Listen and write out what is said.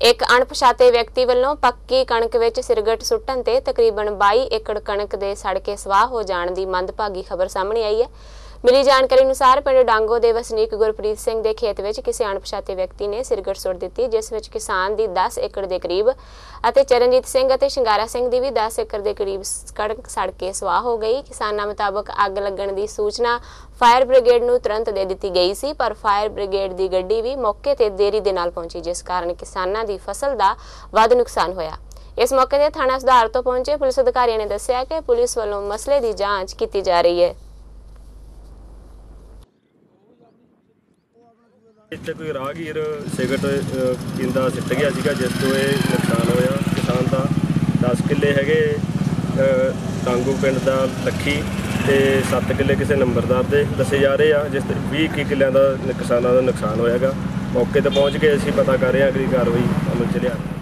एक अणपछाते व्यक्ति वालों पक्की कणक विच सिरगट सुट्टण ते तकरीबन 22 एकड़ कणक दे सड़ के सवाह हो जाण दी मंदभागी खबर सामने आई है। मिली जानकारी अनुसार पिंड डांगो दे वसनीक गुरप्रीत सिंह दे खेत विच किसी अणपछाते व्यक्ति ने सिरगट सुट दित्ती, जिस विच किसान दी 10 एकड़ दे करीब अते चरणजीत सिंह अते शिंगारा सिंह दी भी 10 एकड़ दे करीब कणक सड़ के सवाह हो गई। किसानां मुताबक अग लगण दी सूचना फायर ब्रिगेड नूं तुरंत दे दित्ती गई सी, पर फायर ब्रिगेड दी गड्डी भी मौके ते देरी दे नाल पहुंची, जिस कारण किसानां दी फसल दा वध नुकसान होया। इस मौके ते थाणा सुधार तो पहुंचे पुलिस अधिकारियों ने दस्सिया कि पुलिस वालों मसले दी जांच कीती जा रही है। इत्थे कोई राहगीर सिगरट पींदा सिट गया सीगा, जिस तो ये नुकसान होया किसान का। 10 किले है डांगू पिंड का लखी ते 7 किले किसी नंबरदार दे दसे जा रहे हैं, जिस 20 किलियां का किसानों का नुकसान होया। मौके पर पहुँच के असीं पता कर रहे हैं, अगली कार्रवाई अमल च लिया।